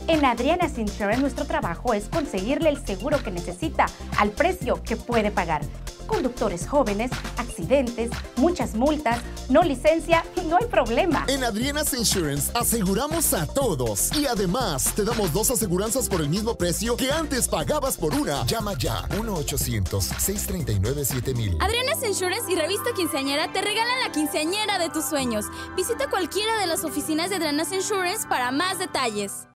En Adriana's Insurance nuestro trabajo es conseguirle el seguro que necesita al precio que puede pagar. Conductores jóvenes, accidentes, muchas multas, no licencia, no hay problema. En Adriana's Insurance aseguramos a todos y además te damos 2 aseguranzas por el mismo precio que antes pagabas por una. Llama ya 1-800-639-7000. Adriana's Insurance y Revista Quinceañera te regalan la quinceañera de tus sueños. Visita cualquiera de las oficinas de Adriana's Insurance para más detalles.